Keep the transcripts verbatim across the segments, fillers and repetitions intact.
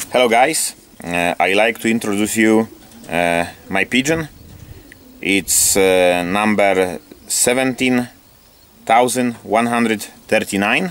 Hello guys, uh, I like to introduce you uh, my pigeon. It's uh, number seventeen thousand one hundred thirty-nine.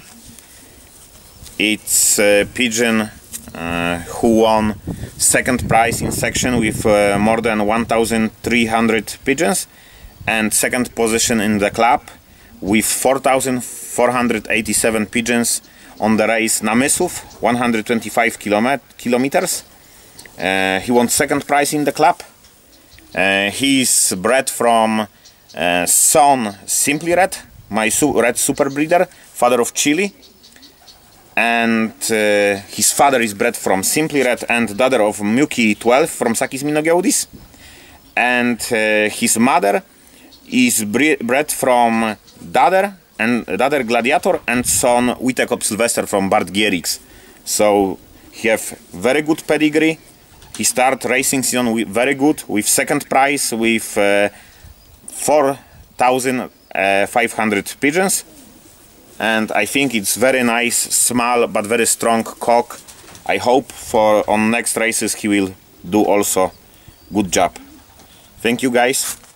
It's a pigeon uh, who won second prize in section with uh, more than one thousand three hundred pigeons, and second position in the club with four thousand four hundred eighty-seven pigeons on the race Namysłów, one hundred twenty-five kilometers. Uh, he won second prize in the club. Uh, he is bred from uh, son Simply Red, my su red super breeder, father of Chili. And uh, his father is bred from Simply Red and daughter of Muki twelve from Sakis Minogeudis. And uh, his mother is bred from Dader and Dader Gladiator and son Witekop Sylvester from Bart Gierix. So he have very good pedigree. He start racing season with very good, with second prize with uh, four thousand five hundred pigeons. And I think it's very nice, small but very strong cock. I hope for on next races he will do also good job. Thank you guys.